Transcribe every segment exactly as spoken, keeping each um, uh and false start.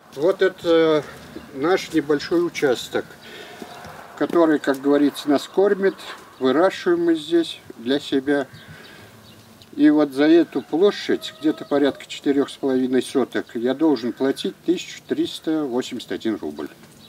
Вот это наш небольшой участок, который, как говорится, нас кормит. Выращиваем мы здесь для себя. И вот за эту площадь, где-то порядка четырёх с половиной соток, я должен платить тысячу триста восемьдесят один рубль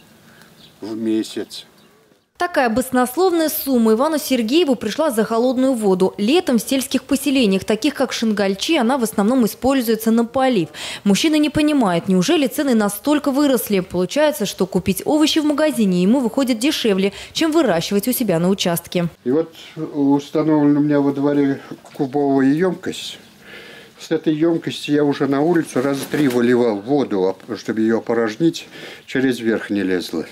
в месяц. Такая баснословная сумма Ивану Сергееву пришла за холодную воду. Летом в сельских поселениях, таких как Шингальчи, она в основном используется на полив. Мужчина не понимает, неужели цены настолько выросли? Получается, что купить овощи в магазине ему выходит дешевле, чем выращивать у себя на участке. И вот установлена у меня во дворе кубовая емкость. С этой емкости я уже на улицу раза три выливал воду, чтобы ее опорожнить, через верх не лезла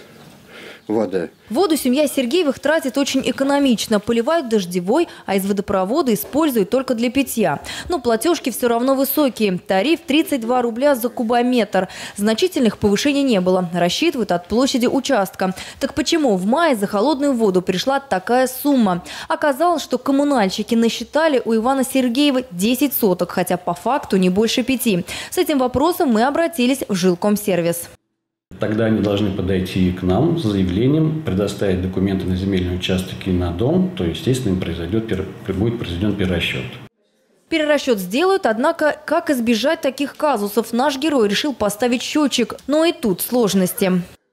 вода. Воду семья Сергеевых тратит очень экономично. Поливают дождевой, а из водопровода используют только для питья. Но платежки все равно высокие. Тариф тридцать два рубля за кубометр. Значительных повышений не было. Рассчитывают от площади участка. Так почему в мае за холодную воду пришла такая сумма? Оказалось, что коммунальщики насчитали у Ивана Сергеева десять соток, хотя по факту не больше пяти. С этим вопросом мы обратились в жилкомсервис. Тогда они должны подойти к нам с заявлением, предоставить документы на земельные участки и на дом, то, естественно, им произойдет, будет произведен перерасчет. Перерасчет сделают, однако, как избежать таких казусов? Наш герой решил поставить счетчик, но и тут сложности.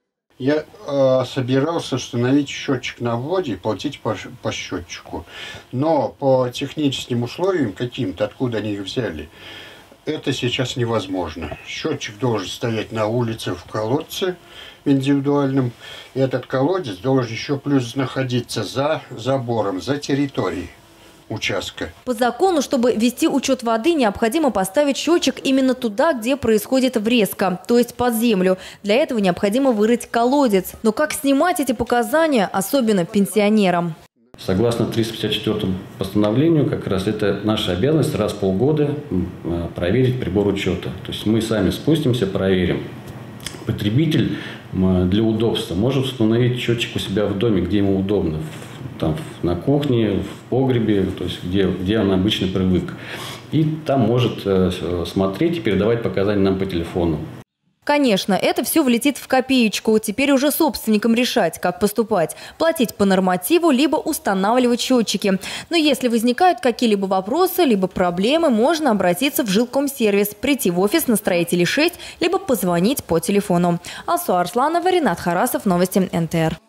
Я э, собирался установить счетчик на вводе и платить по, по счетчику, но по техническим условиям каким-то, откуда они их взяли, это сейчас невозможно. Счетчик должен стоять на улице в колодце индивидуальном. И этот колодец должен еще плюс находиться за забором, за территорией участка. По закону, чтобы вести учет воды, необходимо поставить счетчик именно туда, где происходит врезка, то есть под землю. Для этого необходимо вырыть колодец. Но как снимать эти показания, особенно пенсионерам? Согласно триста пятьдесят четвёртому постановлению, как раз это наша обязанность раз в полгода проверить прибор учета. То есть мы сами спустимся, проверим. Потребитель для удобства может установить счетчик у себя в доме, где ему удобно. Там, на кухне, в погребе, то есть где, где он обычно привык. И там может смотреть и передавать показания нам по телефону. Конечно, это все влетит в копеечку. Теперь уже собственникам решать, как поступать. Платить по нормативу, либо устанавливать счетчики. Но если возникают какие-либо вопросы, либо проблемы, можно обратиться в жилкомсервис, прийти в офис на Строителей шесть, либо позвонить по телефону. Алсу Арсланова, Ренат Харасов, новости эн тэ эр.